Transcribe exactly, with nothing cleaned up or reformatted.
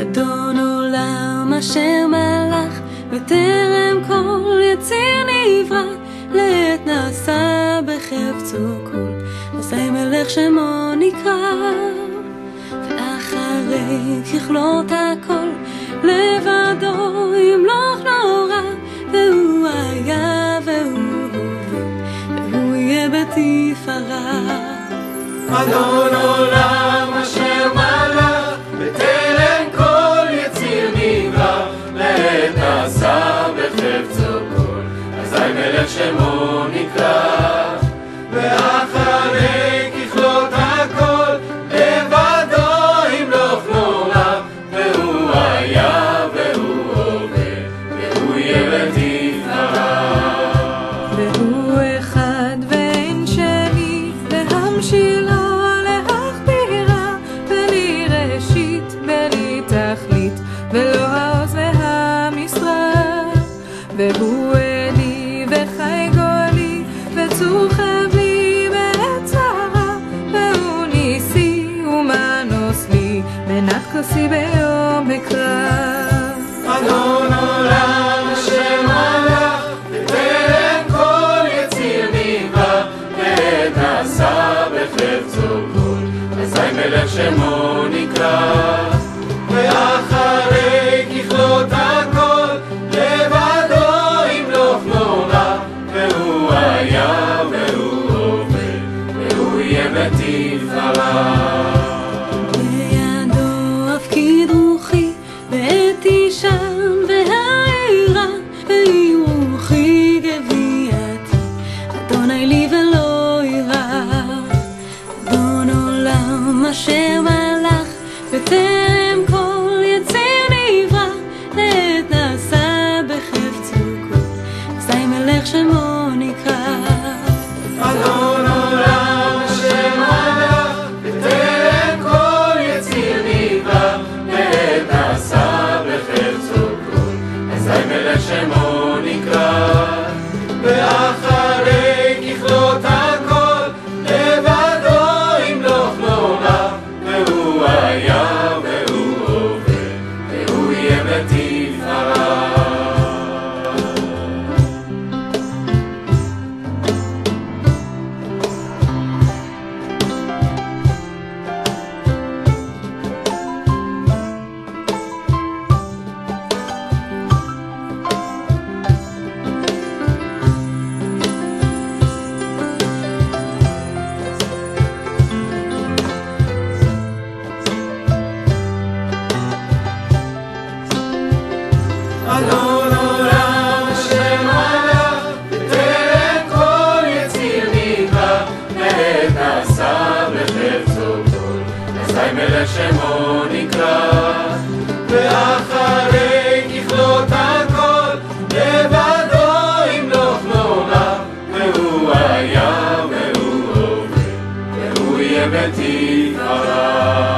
אדון עולם אשר מלך בטרם כל יציר נברא, לעת נעשה בחפצו כל, אזי מלך שמו נקרא. ואחרי ככלות הכל לבדו ימלוך נורא, והוא היה והוא הווה והוא יהיה בתפארה. אדון עולם אשר מלך בטרם כל יציר נברא, לעת נעשה בחפצו כל, אזי מלך שמו נקרא. ואחרי ככלות הכל לבדו ימלוך נורא, והוא היה והוא הווה והוא יהיה בתפארה. והוא אחד ואין שני, להמשיל לו להכבירה, בלי ראשית בלי תכלית, ולא העוז והמשרה. והוא אלי וחי גולי וצור חבלי בעת צרה, והוא ניסי ומנוס לי מנת כוסי ביום אקרא. אדון עולם אשר מלך בטרם כל יציר נברא, לעת נעשה בחפצו כל, אזי מלך שמו נקרא. ואחרי ככלות הכל לבדו ימלוך נורא, והוא היה והוא הווה והוא יהיה בתפארה. בידו הפקיד רוחי בעת תשען והעירה, והיא רוחי גווייתי, אדוני לי ולא יירא. אדון עולם אשר מלך בטרם כל יציר נברא, לעת נעשה בחפצו כל, אזי מלך שמו נקרא. אדון עולם אשר מלך בטרם כל יציר נברא, לעת נעשה בחפצו כל, אזי מלך שמו נקרא. ואחרי ככלות הכל לבדו ימלוך נורא, והוא היה והוא הווה והוא יהיה בתפארה. אדון עולם אשר מלך בטרם כל יציר נברא, לעת נעשה בחפצו כל, אזי מלך שמו נקרא. ואחרי ככלות הכל לבדו ימלוך נורא, והוא היה והוא הווה והוא יהיה בתפארה.